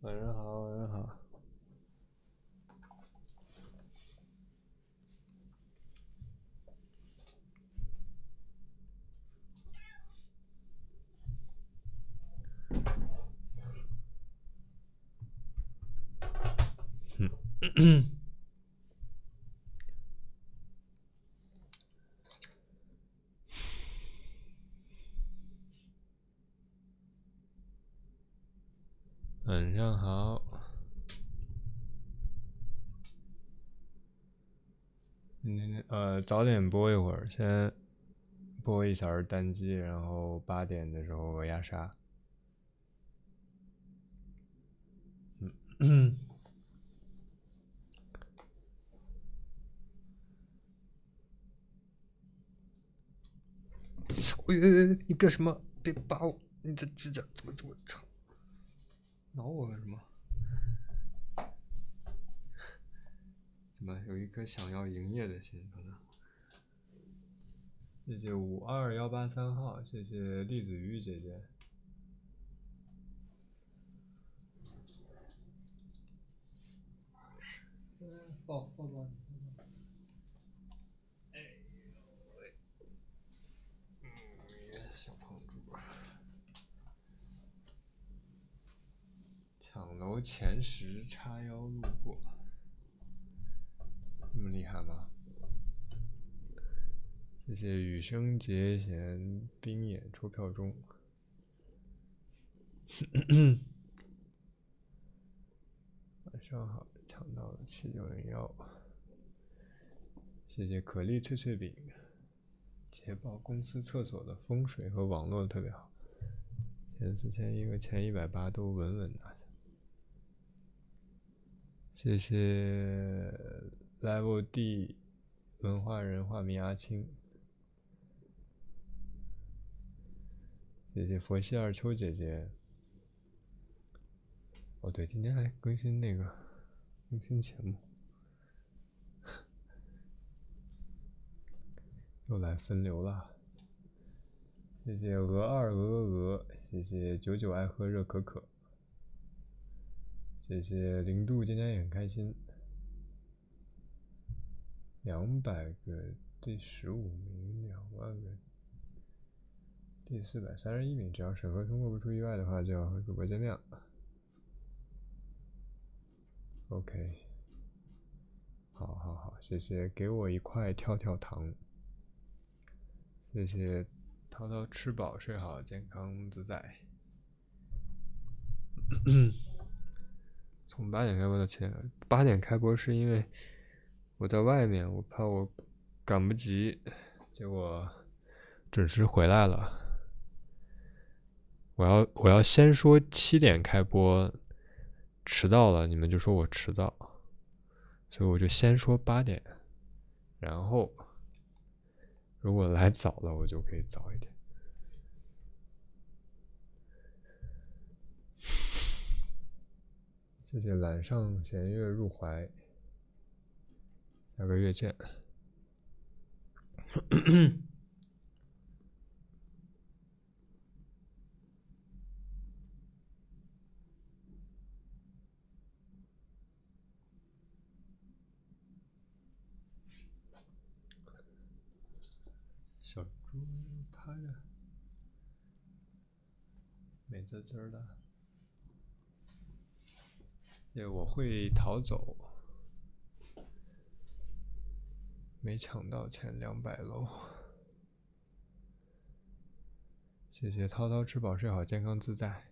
晚上好，晚上好。晚上好。早点播一会儿，先播一小时单机，然后8点的时候压杀。你干什么？别把我！你这指甲怎么这么长？挠我干什么？怎么有一颗想要营业的心？可能。谢谢52183号，谢谢栗子鱼姐姐。抱抱你。小胖猪。抢楼前10叉腰路过，这么厉害吗？谢谢羽生结弦冰眼抽票中。晚上好，抢到了7901。谢谢可丽脆脆饼。捷豹公司厕所的风水和网络特别好，前4001和前180都稳稳拿下。谢谢 Level D 文化人画迷阿青。谢谢佛系二秋姐姐。哦对，今天还更新节目，又来分流了。谢谢鹅，谢谢99爱喝热可可，谢谢0度今天也很开心。200个第15名，2万个第431名，只要审核通过不出意外的话，就要和主播见面了。OK， 好，谢谢给我一块跳跳糖。谢谢涛涛吃饱睡好健康自在。从8点开播到8点开播是因为我在外面，我怕我赶不及，结果准时回来了。我要先说7点开播，迟到了你们就说我迟到，所以我就先说8点，然后如果来早了我就可以早一点。谢谢揽上弦月入怀，下个月见。小猪趴着，美滋滋的。我会逃走，没抢到前200楼。谢谢涛涛吃饱睡好健康自在。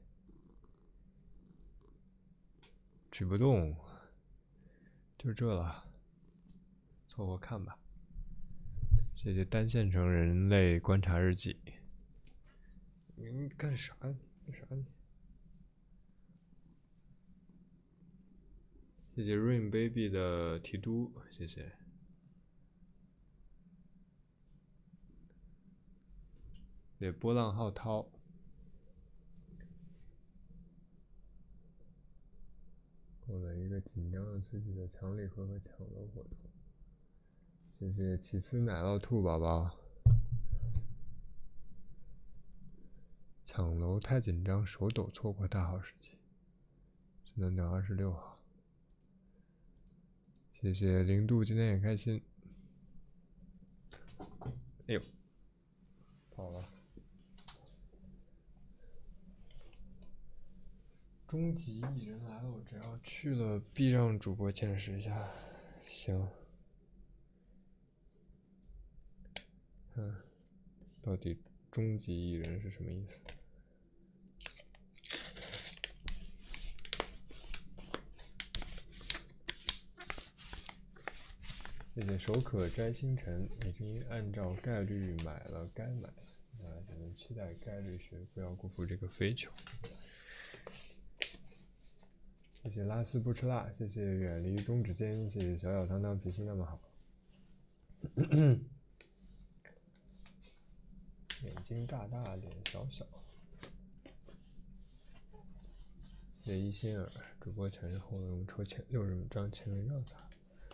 举不动，就这了，凑合看吧。谢谢单线程人类观察日记。你干啥？干啥你？谢谢 Rain Baby 的提督，谢谢。对，波浪浩涛。过了一个紧张又刺激的抢礼盒和抢楼活动。谢谢起司奶酪兔宝宝。抢楼太紧张，手抖，错过大好时机。 能等26号。谢谢零度，今天也开心。哎呦，跑了。终极蚁人来了，我只要去了必让主播见识一下。行。到底终极蚁人是什么意思？谢谢手可摘星辰，已经按照概率买了该买的，只能期待概率学不要辜负这个飞球。谢谢拉丝不吃辣，谢谢远离中指尖，谢谢小小汤汤脾气那么好。眼睛大大，脸小小。谢谢一心儿，主播全是后用抽60张签名照撒。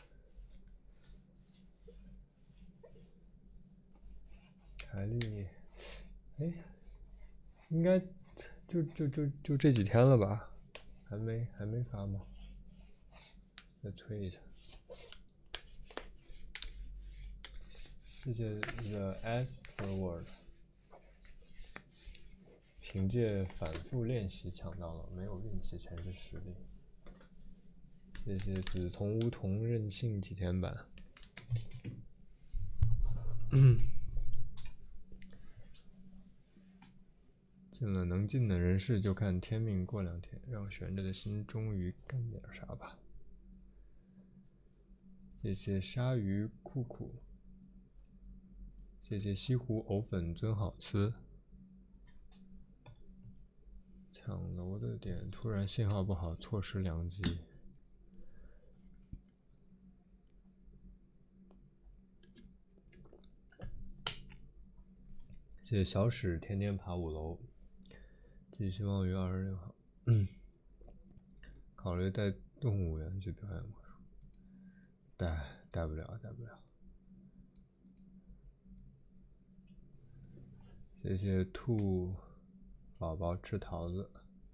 凯莉，哎，应该就这几天了吧？还没发吗？再催一下。谢谢 The S Forward， 凭借反复练习抢到了，没有运气，全是实力。谢谢紫铜梧桐任性几天版。进了能进的人事，就看天命过2天，让悬着的心终于干点啥吧。谢谢鲨鱼酷酷，谢谢西湖藕粉尊好吃。抢楼的点突然信号不好，错失良机。谢谢小史天天爬5楼。寄希望于26号。考虑带动物园去表演魔术，带不了。谢谢兔宝宝吃桃子。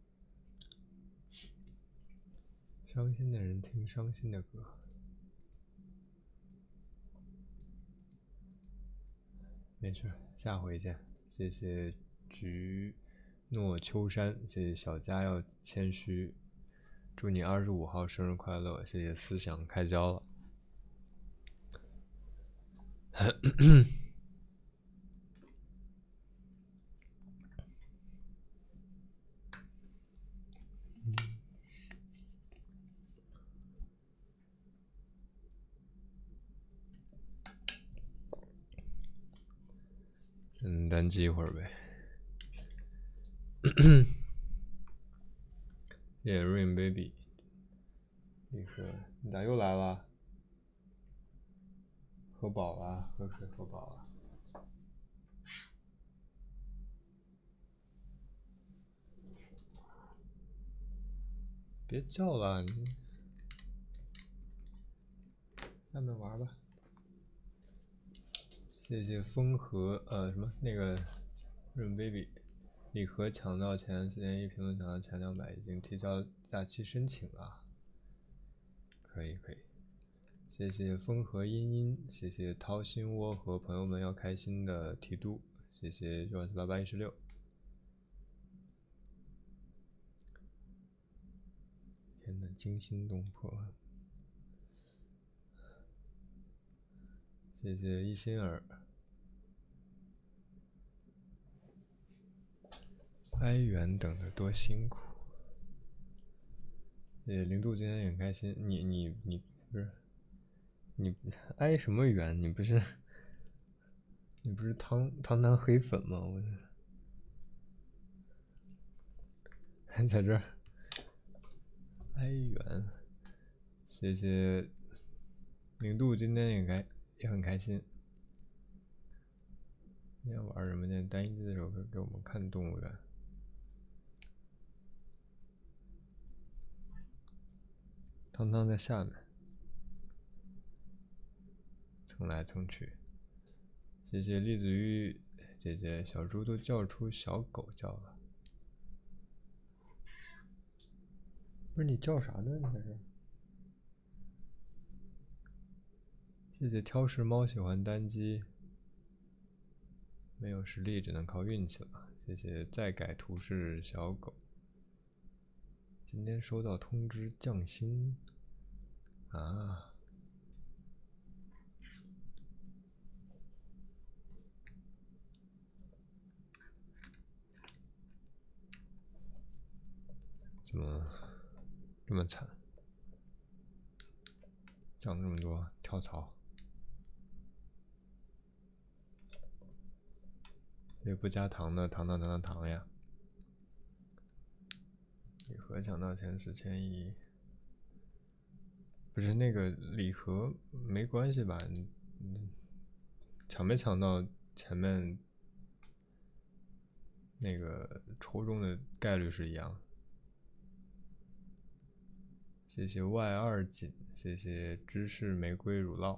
伤心的人听伤心的歌。没事，下回见。谢谢菊诺秋山，谢谢小佳要谦虚。祝你25号生日快乐！谢谢思想开交了。单机一会儿呗。谢谢 Rain Baby。你说你咋又来了？喝饱了，喝水喝饱了。别叫了，你下面玩吧。谢谢风和什么那个润 baby， 礼盒抢到前4天1评论抢到前200，已经提交假期申请了。可以。谢谢风和茵茵，谢谢掏心窝和朋友们要开心的提督，谢谢9488116。天呐，惊心动魄。谢谢一心儿。哀怨等得多辛苦。谢谢零度今天也很开心。你不是你哀什么怨？你不是汤黑粉吗？我还在这儿哀怨。谢谢零度今天也很开心。今天玩什么呢？单一机的时候给我们看动物园。汤在下面蹭来蹭去。谢谢栗子鱼姐姐，小猪都叫出小狗叫了。 不是你叫啥呢？你在这？谢谢挑食猫喜欢单机，没有实力只能靠运气了。谢谢再改图示小狗。今天收到通知降薪啊！怎么这么惨？降这么多，跳槽。也不加糖的，糖呀！礼盒抢到前4100，不是那个礼盒没关系吧？抢没抢到前面那个抽中的概率是一样的。谢谢 Y2锦，谢谢芝士玫瑰乳酪。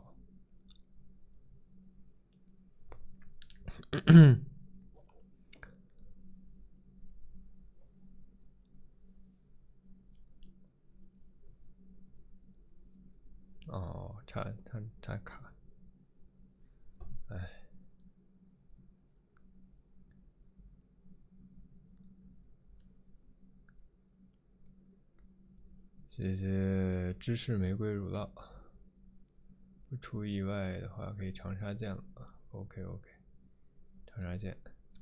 哦，差卡，哎。谢谢芝士玫瑰乳酪。不出意外的话，可以长沙见了。OK， 长沙见。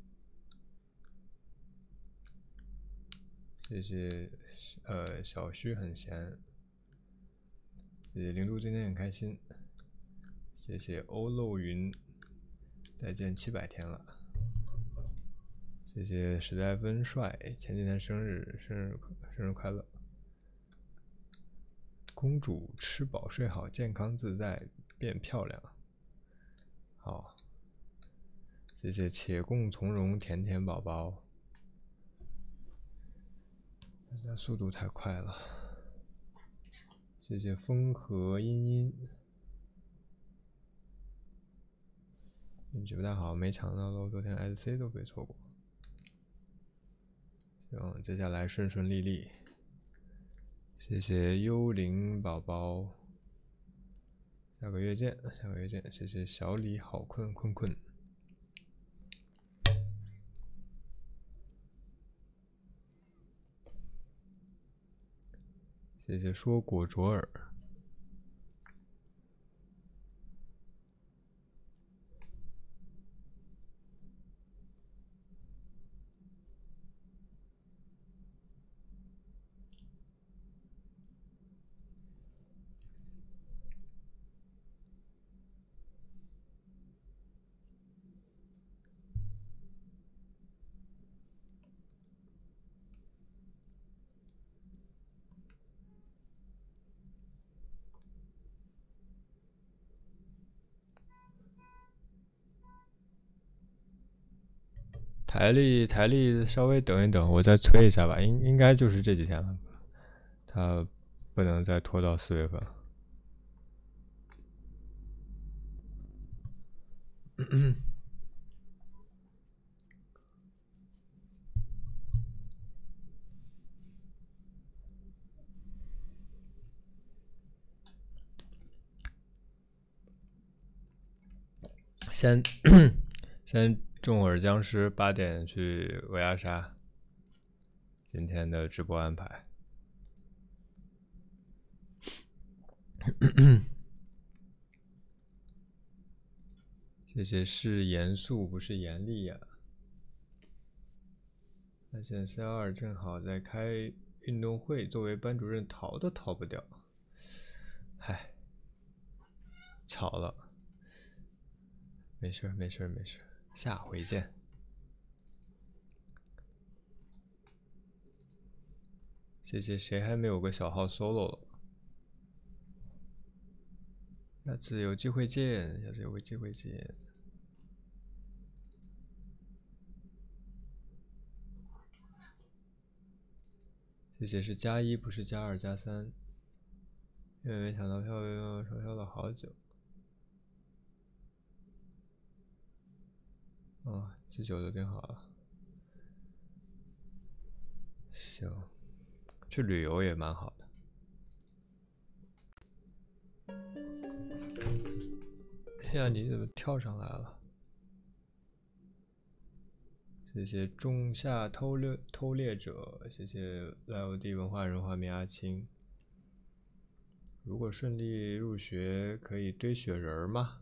谢谢小虚很闲。谢谢零度今天很开心。谢谢欧漏云，再见700天了。谢谢史黛芬帅，前几天生日快乐。公主吃饱睡好，健康自在，变漂亮。好，谢谢且共从容甜甜宝宝。大家速度太快了。谢谢风和阴阴。运气不太好，没抢到喽。昨天 SC 都被错过。行，接下来顺顺利利。谢谢幽灵宝宝，下个月见。谢谢小李好困。谢谢说果卓尔。台历稍微等一等，我再催一下吧，应该就是这几天了，他不能再拖到4月份。先众会儿僵尸，8点去鹅鸭杀。今天的直播安排。谢谢，是严肃不是严厉呀。发现312正好在开运动会，作为班主任逃都逃不掉。唉，巧了。没事，下回见。谢谢，谁还没有个小号 solo 了？下次有机会见。谢谢，是+1不是+2+3，因为没抢到票，嘲笑了好久。鸡9都订好了。行， 去旅游也蛮好的。哎呀，你怎么跳上来了？谢谢仲夏偷猎者，谢谢 LD 文化人画面阿青。如果顺利入学，可以堆雪人吗？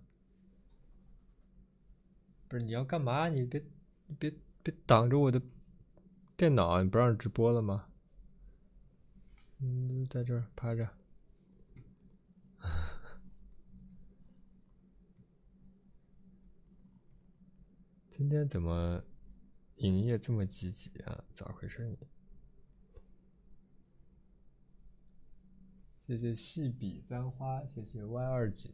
不是，你要干嘛？你别挡着我的电脑，你不让直播了吗？在这儿趴着。今天怎么营业这么积极啊？咋回事你？谢谢细笔簪花，谢谢 Y2几，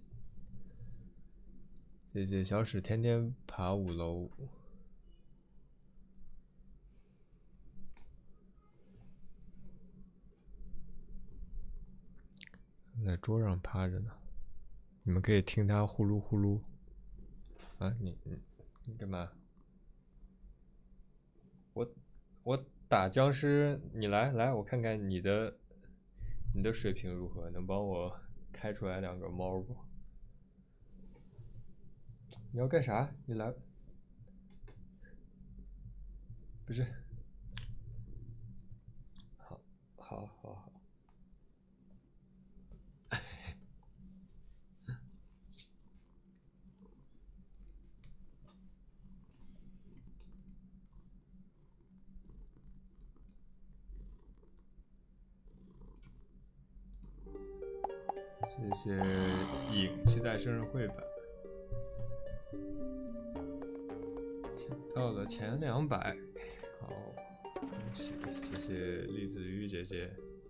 谢谢小史天天爬5楼。在桌上趴着呢，你们可以听他呼噜呼噜。啊，你干嘛？我打僵尸，你来，我看看你的水平如何，能帮我开出来2个猫不？你要干啥？你来，不是，好。谢谢影期待生日绘本，抢到了前200，好，恭喜！谢谢栗子鱼姐姐。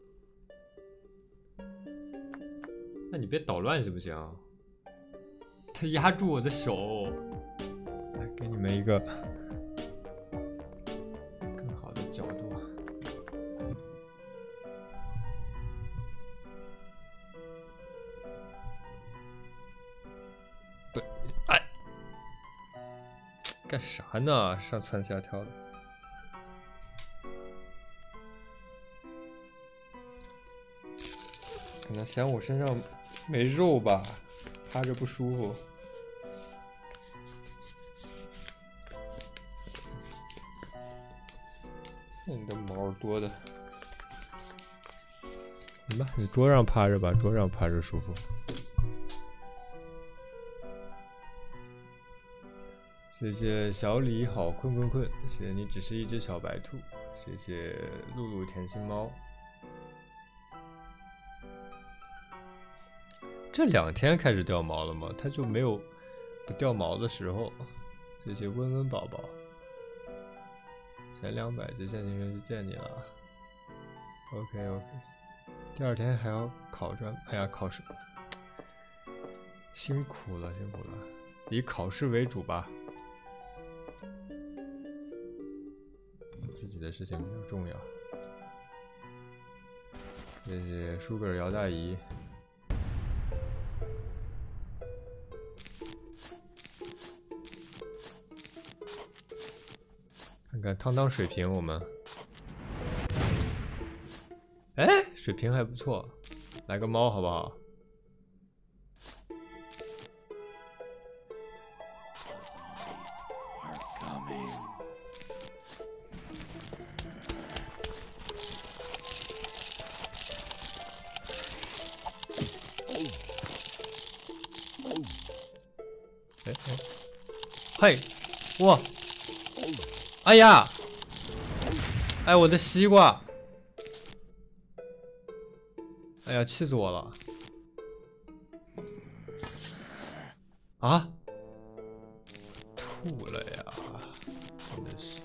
那你别捣乱行不行？他压住我的手。来，给你们一个更好的角度。不，哎，干啥呢？上蹿下跳的。可能嫌我身上没肉吧，趴着不舒服。你的毛多的，行吧，你桌上趴着吧，桌上趴着舒服。谢谢小李好困，谢谢你只是一只小白兔，谢谢露露甜心猫。这2天开始掉毛了吗？它就没有不掉毛的时候。谢谢温温宝宝。前200只限行人就见你了。OK， 第2天还要考专，哎呀，考试辛苦了，以考试为主吧，自己的事情比较重要。谢谢舒格尔姚大姨。看看汤水平，我们，哎，水平还不错，来个猫好不好？嘿，哇！哎呀！哎，我的西瓜！哎呀，气死我了！啊！吐了呀！真的是。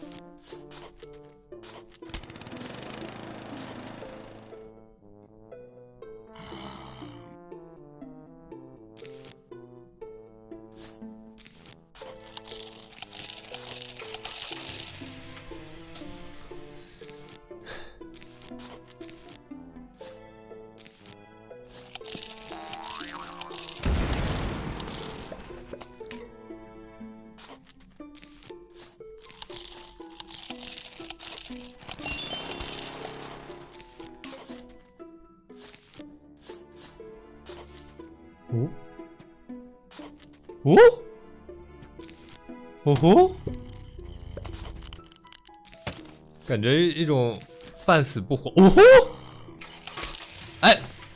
哦，哦吼，感觉一种半死不活。哦吼，哎，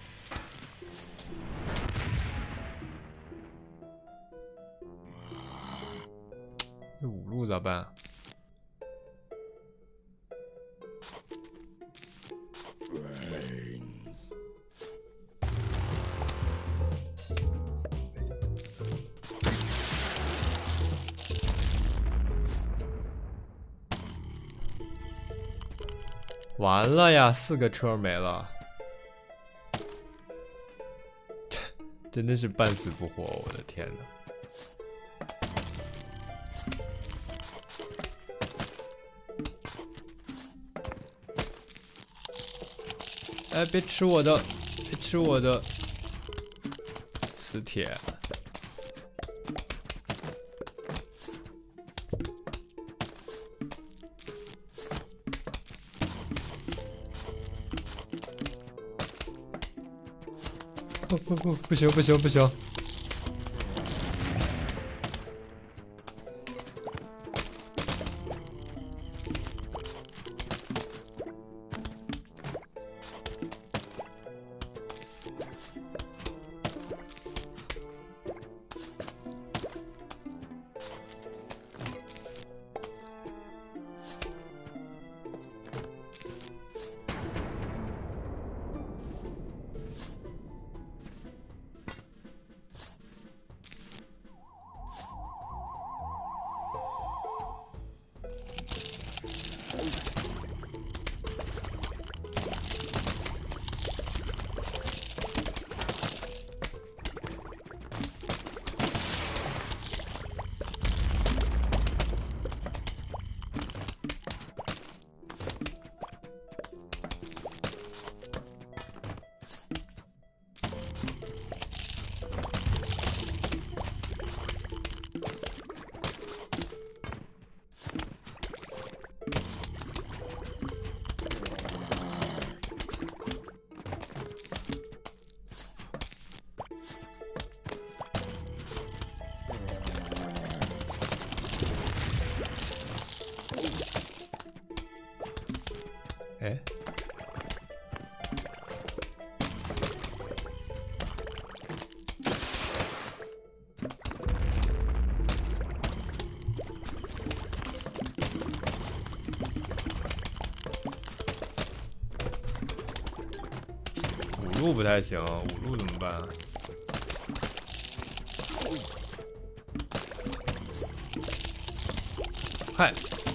这五路咋办？完了呀，4个车没了，真的是半死不活，我的天哪！哎，别吃我的，别吃我的磁铁！不行不行不行！哎，五路不太行，五路怎么办啊？嗨！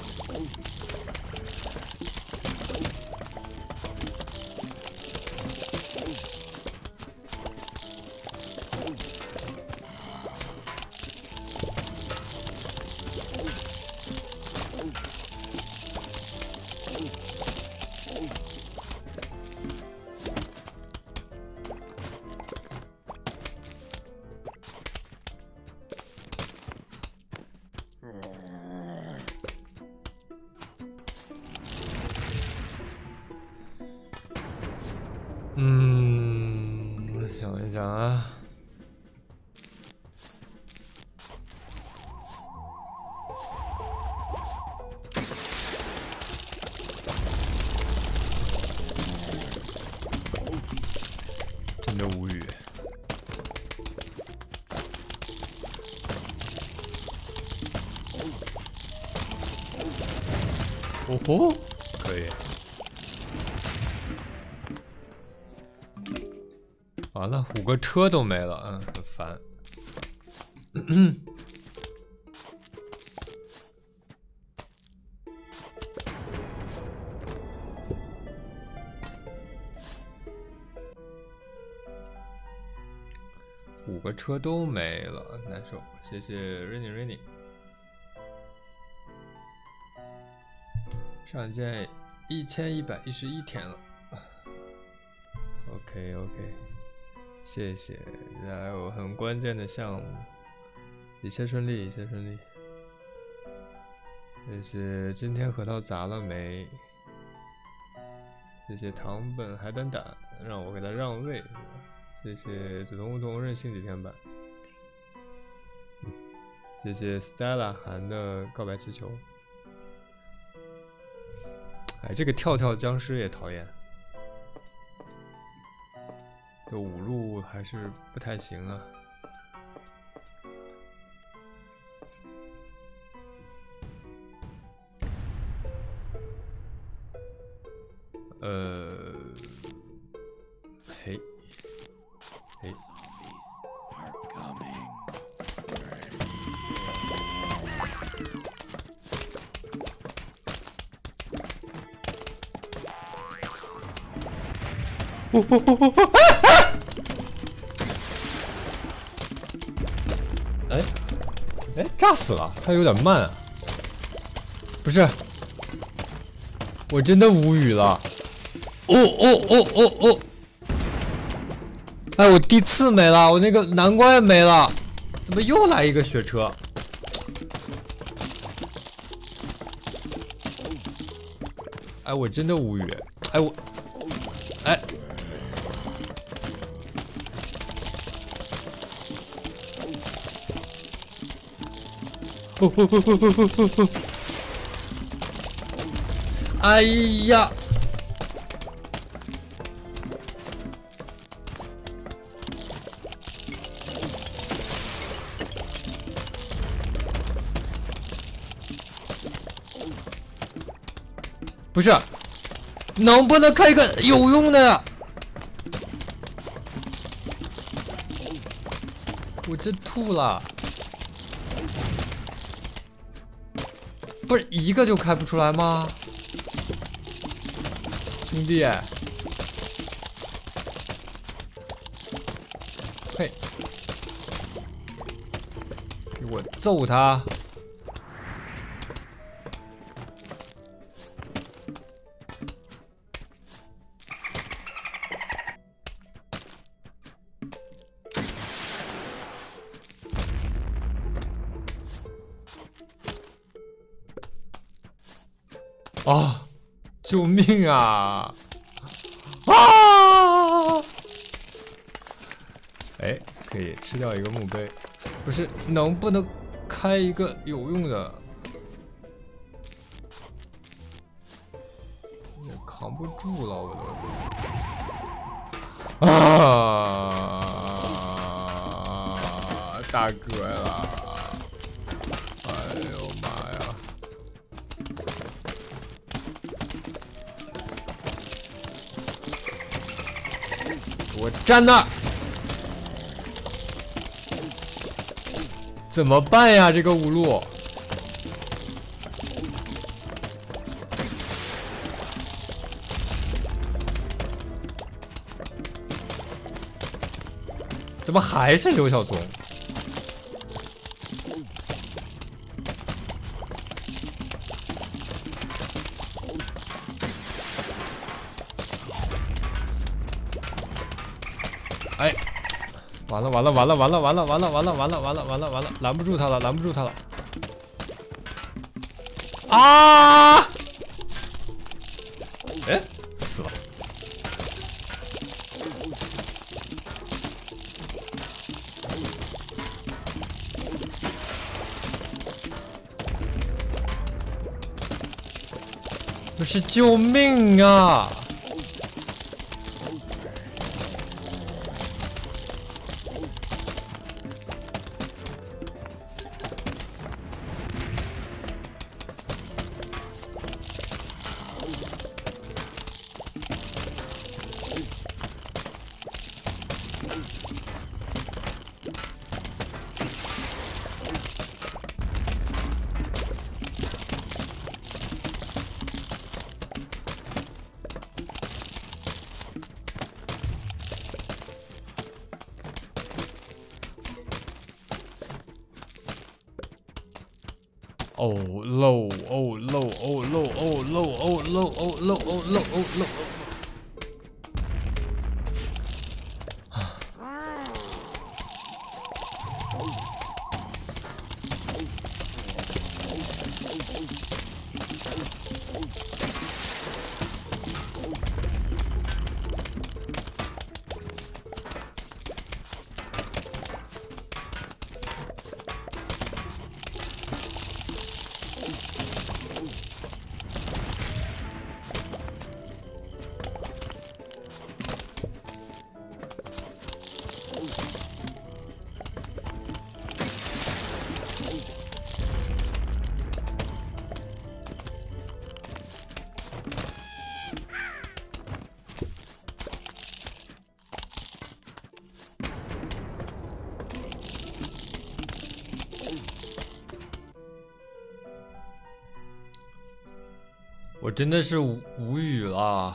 我想一想啊，真的无语。哦吼，可以。完了，5个车都没了，很烦。5个车都没了，难受。谢谢 Rainy。上线1111天了。OK， 谢谢。还有很关键的项目，一切顺利，一切顺利。谢谢今天核桃砸了没？谢谢糖本海胆胆，让我给他让位。谢谢子彤梧桐任性几天版。 谢谢 Stella 涵的告白气球。哎，这个跳跳僵尸也讨厌，这5路还是不太行啊。嘿，嘿。 哎，炸死了！他有点慢啊。不是，我真的无语了。哦！哎，我第4没了，我那个难关也没了，怎么又来一个雪车？哎，我真的无语。哎，哎。 哎呀！不是，能不能开个有用的呀？我真吐了。 不是一个就开不出来吗，兄弟？嘿，给我揍他！啊！救命啊！啊！哎，可以吃掉一个墓碑，不是，能不能开一个有用的？也扛不住了，我都。啊！大哥了！哎呦妈呀！ 我站那，怎么办呀？这个5路，怎么还是刘晓松？哎，完了，拦不住他了，啊！哎，死了。不是，救命啊！ Oh low, oh low, oh low, oh low, oh low, oh low, oh low, oh low. 我真的是无语了。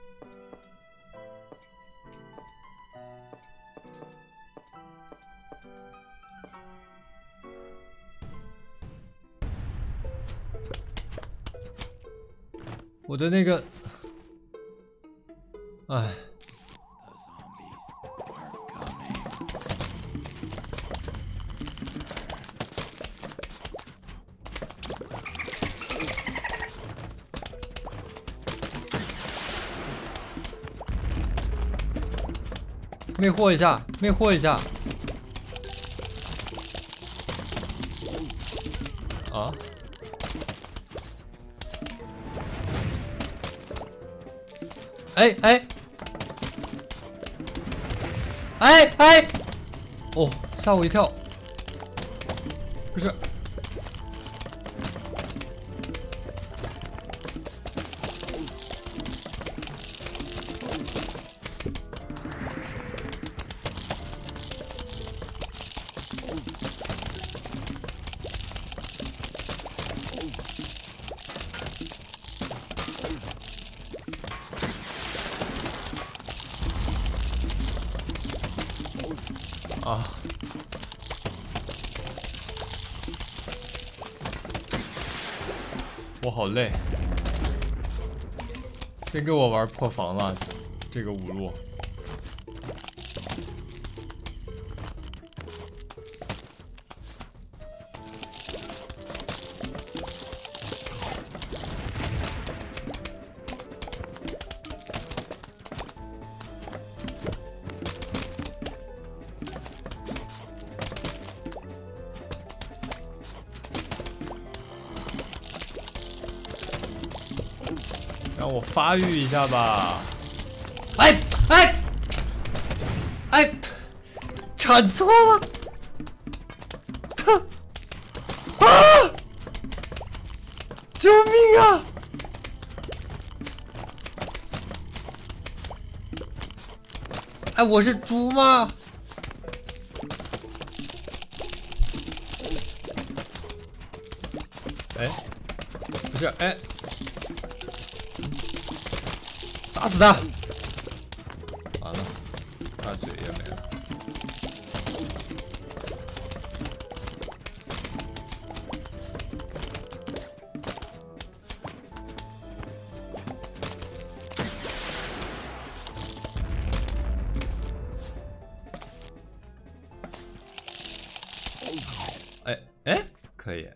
我的那个，哎。 魅惑一下，魅惑一下。啊！哎哎！哎哎！哦，吓我一跳。不是。啊！我好累，先给我玩破防了，这个五路。让我发育一下吧！哎哎哎，铲错了！啊！救命啊！哎，我是猪吗？哎，不是，哎。 打死他！完了，大嘴也没了。哎哎，可以。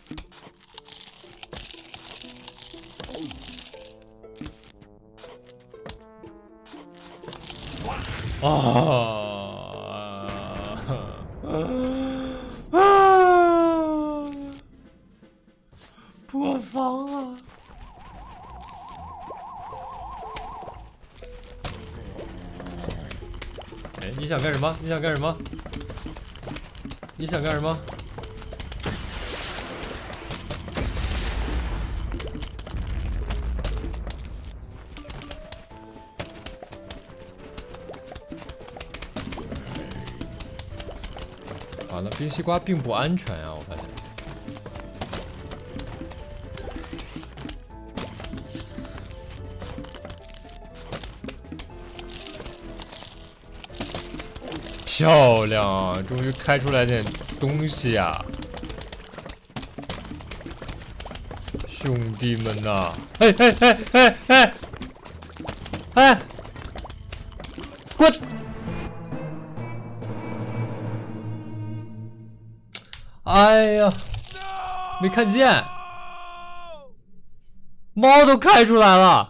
破防了！哎，你想干什么？你想干什么？你想干什么？完了，冰西瓜并不安全啊！我发现。漂亮，终于开出来点东西呀！兄弟们呐！哎哎哎哎哎！哎！滚！哎呀，没看见，猫都开出来了。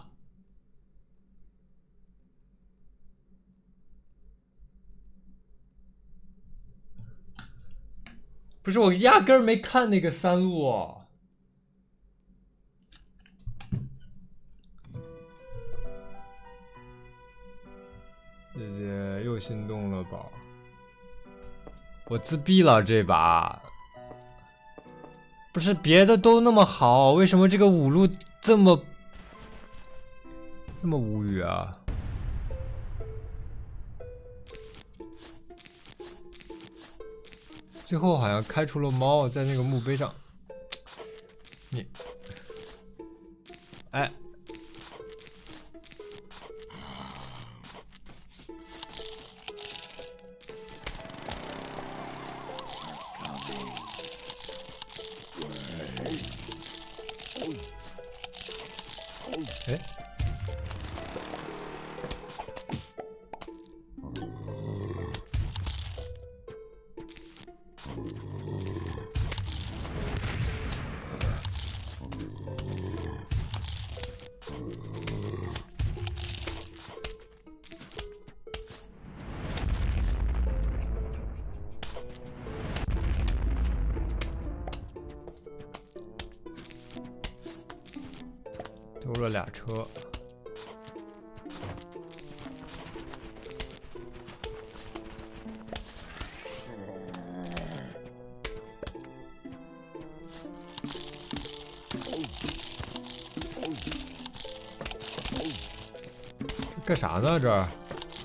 不是我压根儿没看那个3路、哦，谢谢又心动了宝，我自闭了这把，不是别的都那么好，为什么这个5路这么无语啊？ 最后好像开出了猫，在那个墓碑上。你哎，哎，丢了俩车。干啥呢？这儿？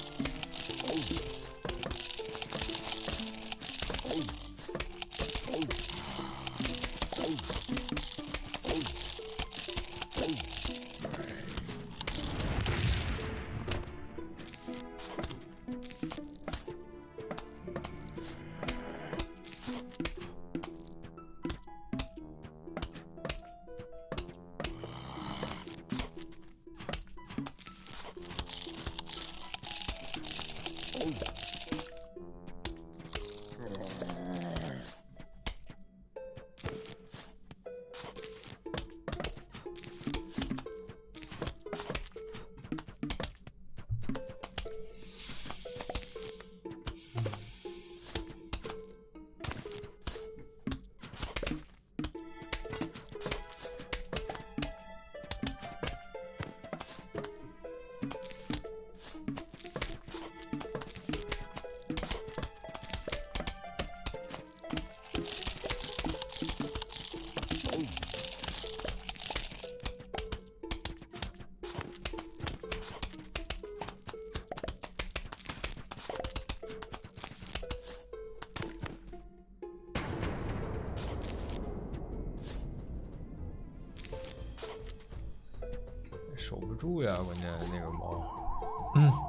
守不住呀，关键那个猫。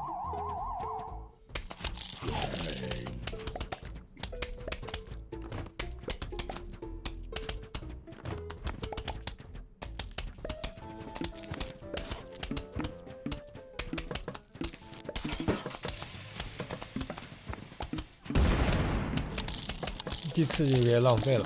第四就别浪费了。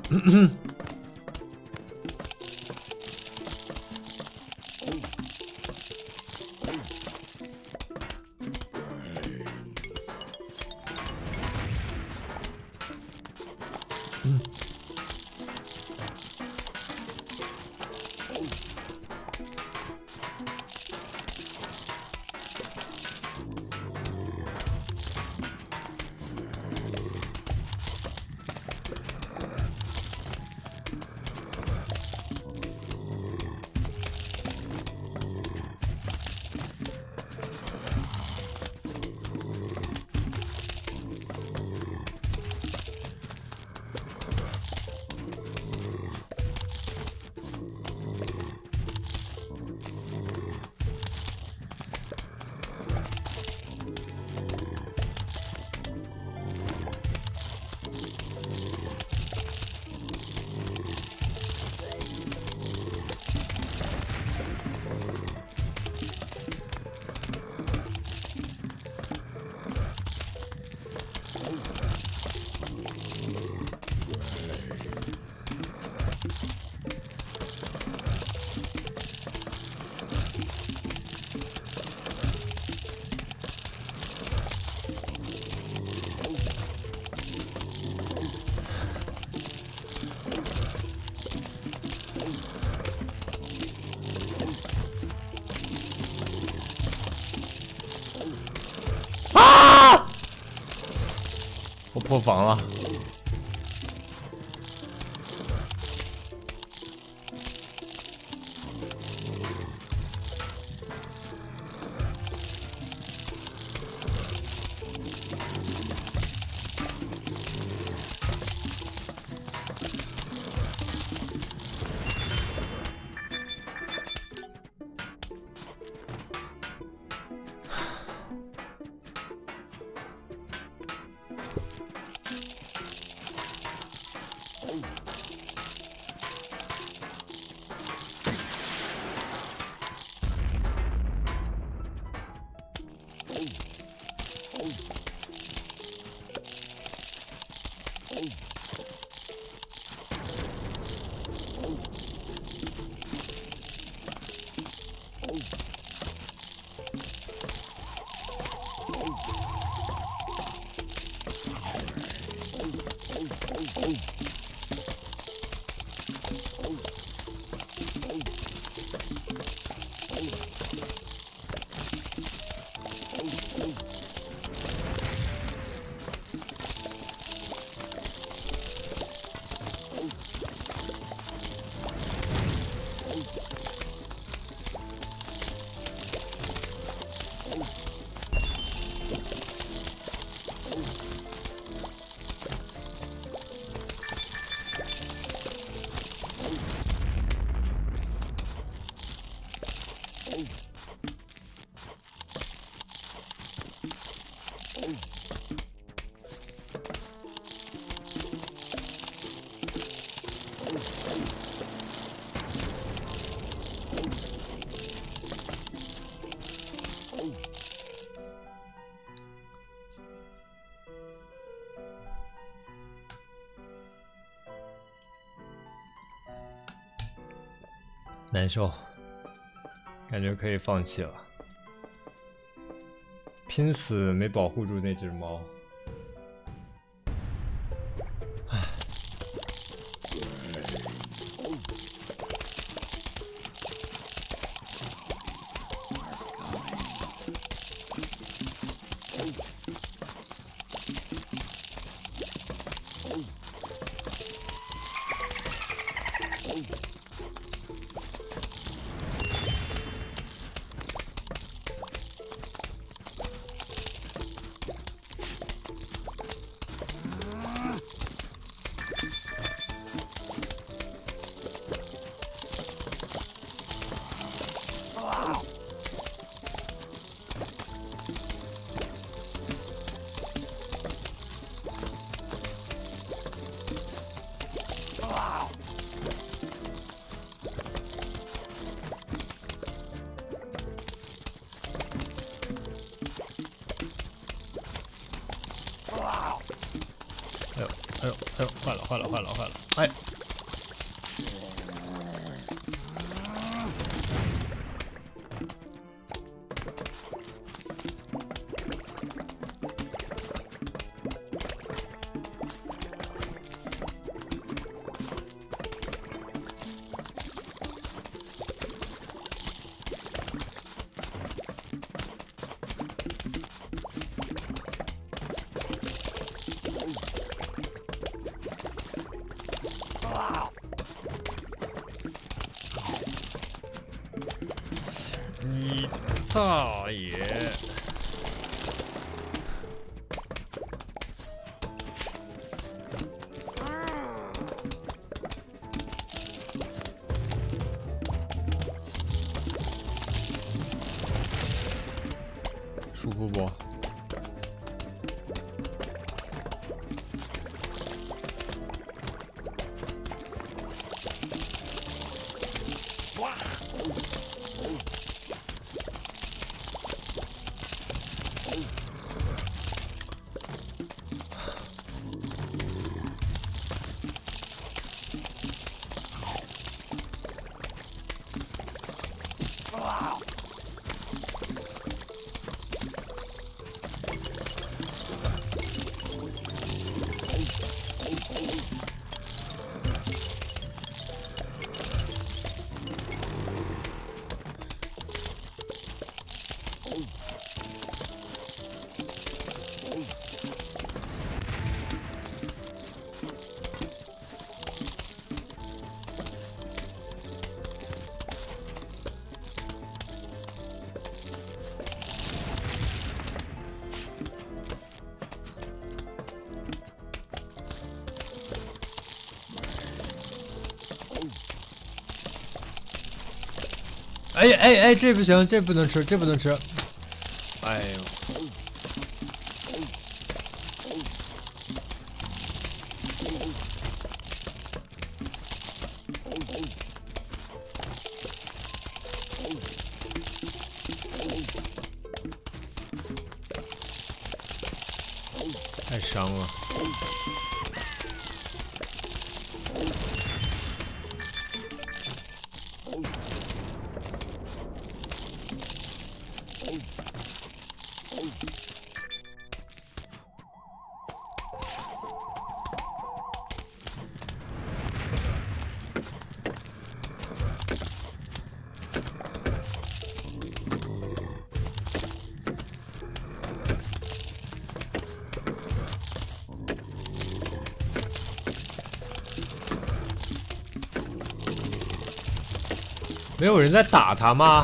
我破防了。 难受，感觉可以放弃了。拼死没保护住那只猫。哎呦，坏了！哎，你大爷！舒服不？哎，这不行，这不能吃，这不能吃。哎呦！太伤了。没有人在打他吗？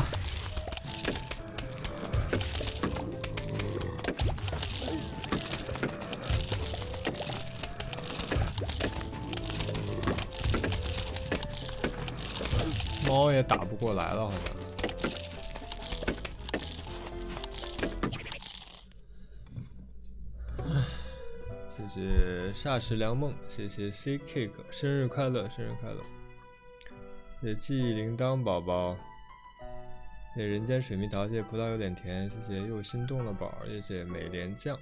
猫也打不过来了，好像。谢谢霎时良梦，谢谢 C Cake， 生日快乐，生日快乐！谢谢记忆铃铛宝宝，谢谢人间水蜜桃，谢谢葡萄有点甜，谢谢又心动了宝，谢谢美莲酱。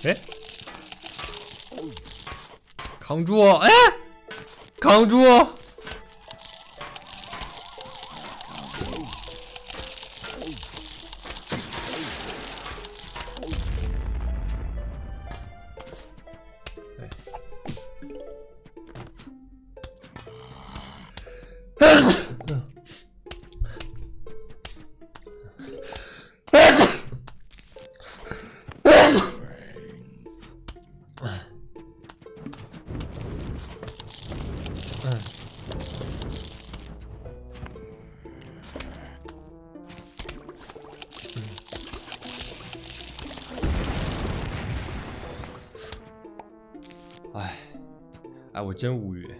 哎，扛住！哎，扛住！哎，我真无语。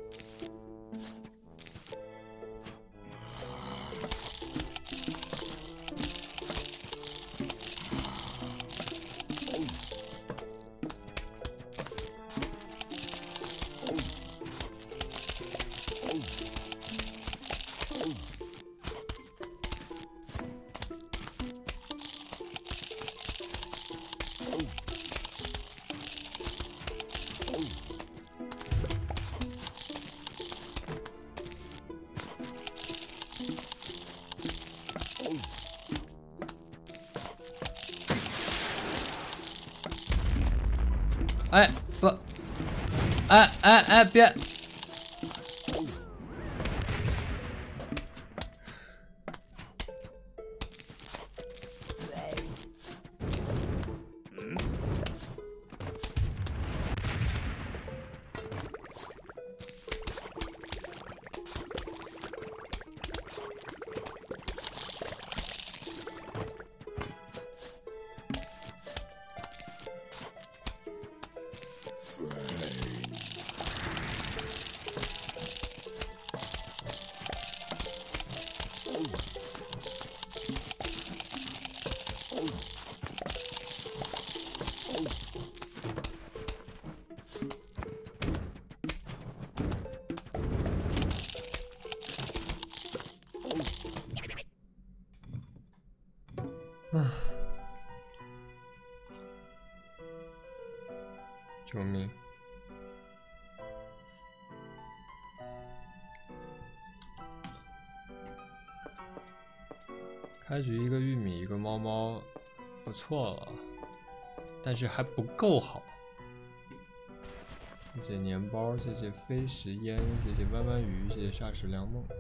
哎，不，哎，别！救命！开局一个玉米，一个猫猫，不错了，但是还不够好。谢谢年包，谢谢飞石烟，谢谢弯弯鱼，谢谢霎时良梦。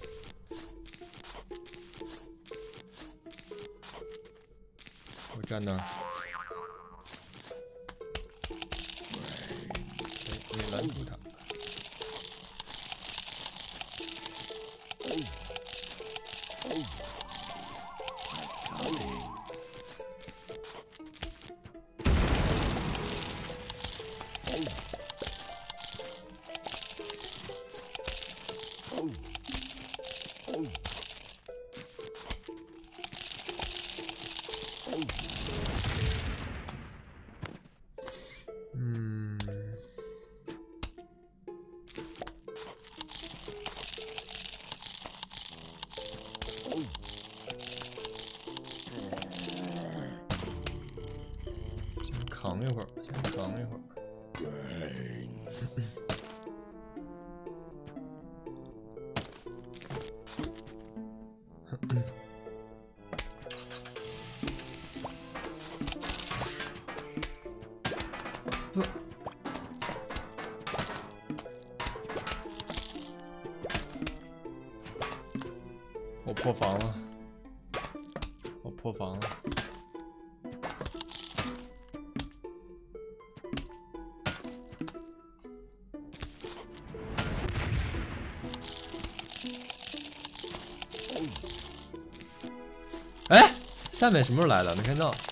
我站那儿。没拦住他。扛一会儿，先扛一会儿。不，我破防了，我破防了。哎，下面什么时候来的？没看到。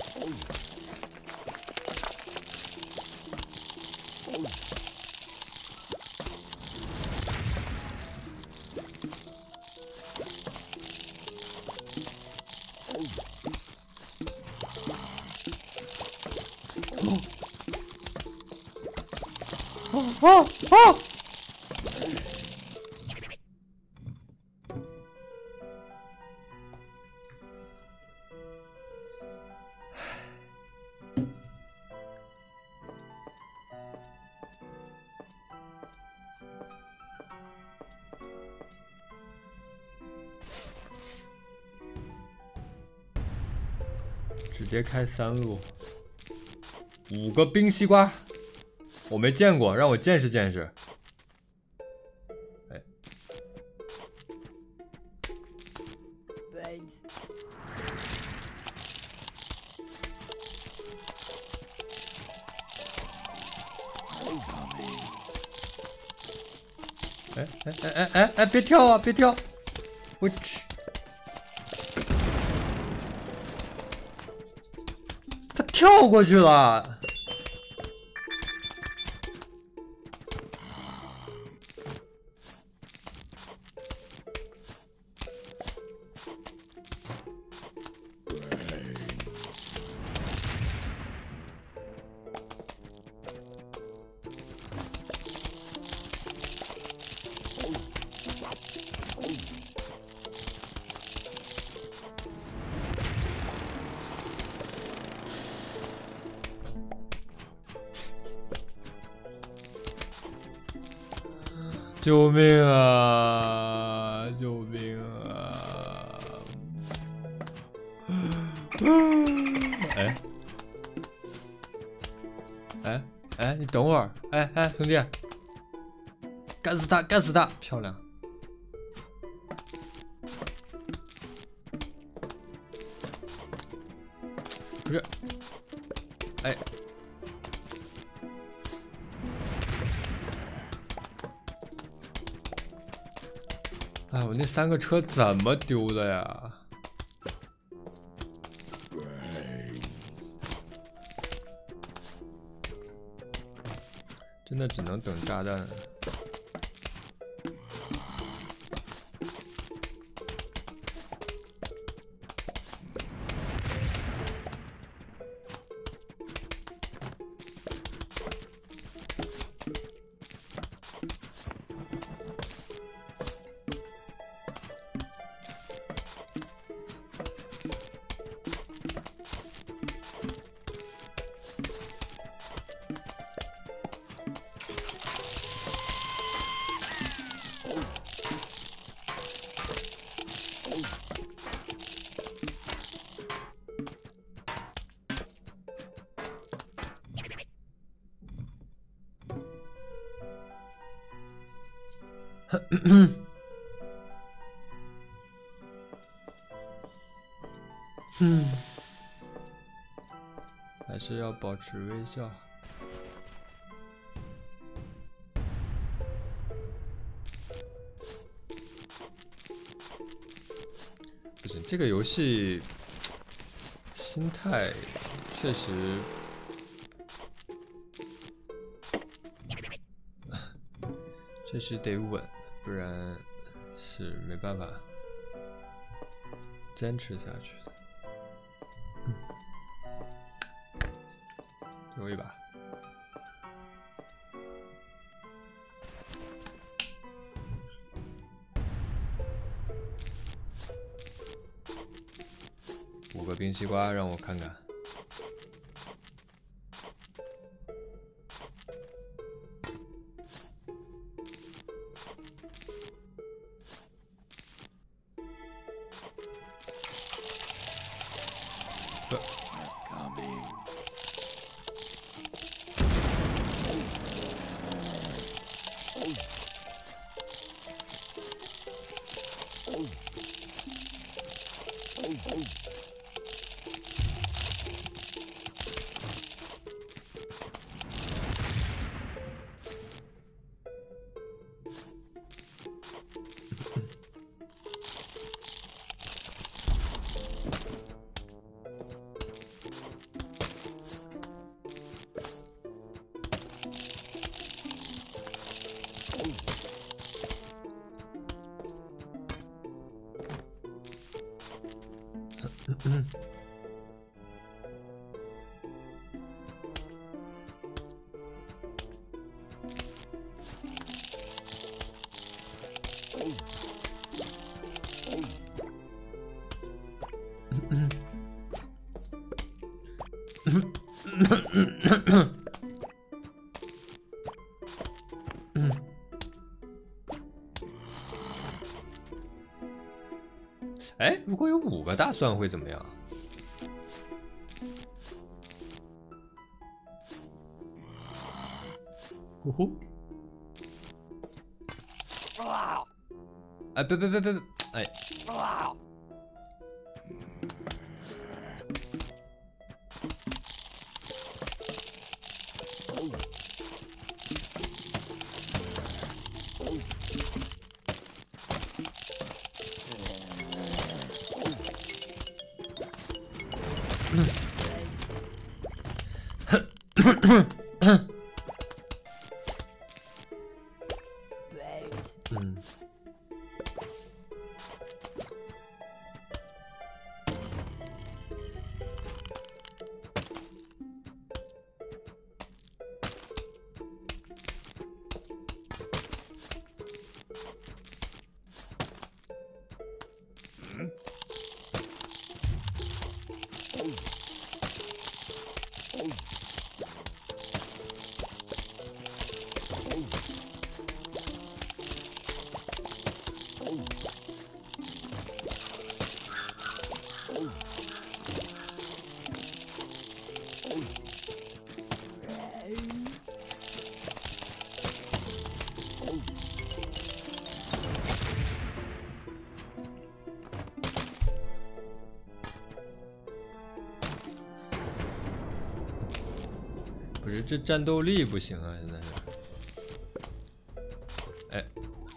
哦！ 直接开3路，5个冰西瓜，我没见过，让我见识见识。哎，哎，别跳啊，别跳！我去，他跳过去了。救命啊！救命啊！哎，你等会儿！哎，兄弟，干死他，干死他！漂亮！不是，哎。哎，我那3个车怎么丢的呀？真的只能等炸弹。还是要保持微笑。不行，这个游戏心态确实得稳，不然是没办法坚持下去的。最后一把，5个冰西瓜，让我看看。哎，如果有5个大蒜会怎么样？ 呼呼！哎，别，哎！不是，这战斗力不行啊，现在是。哎，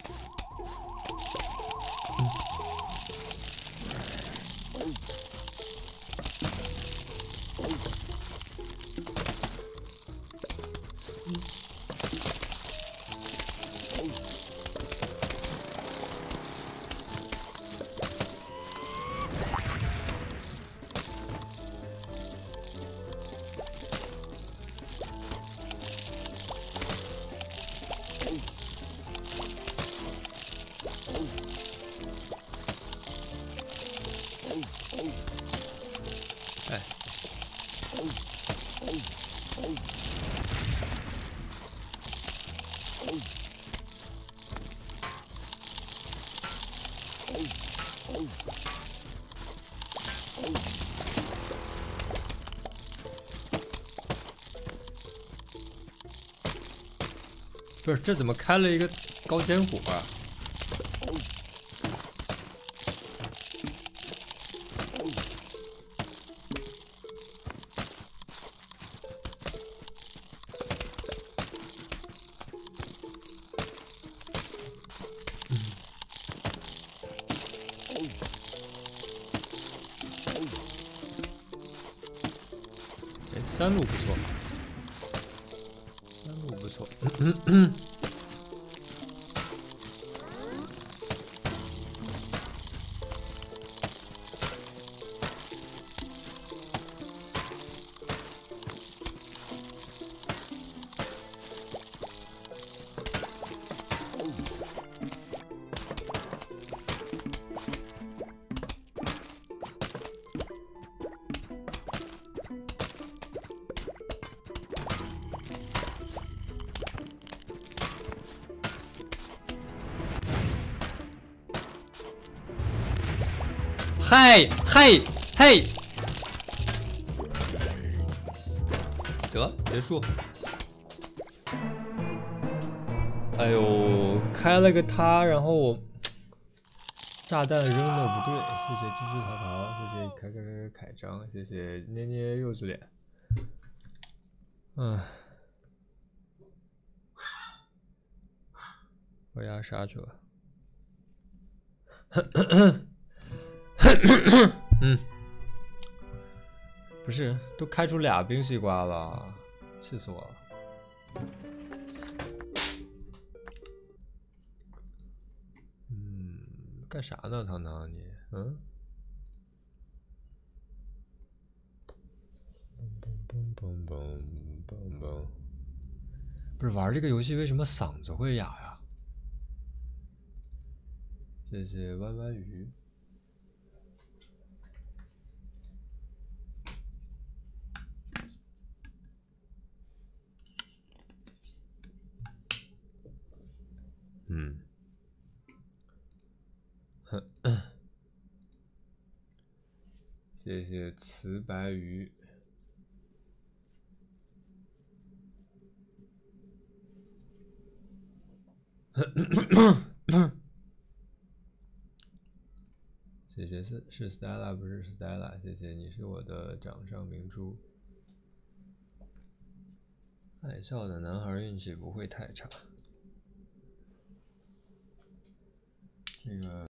不是，这怎么开了一个高坚果啊？哎，三路不错，三路不错。嗨，得结束。哎呦，开了个他，然后我炸弹扔的不对，谢谢支持淘淘，谢谢凯章，谢谢捏捏柚子脸。我压刹车。不是，都开出俩冰西瓜了，气死我了。干啥呢，糖糖你？不是玩这个游戏为什么嗓子会哑呀？谢谢弯弯鱼。谢谢慈白鱼。 谢谢是 Stella 不是 Stella， 谢谢你是我的掌上明珠。爱笑的男孩运气不会太差。这个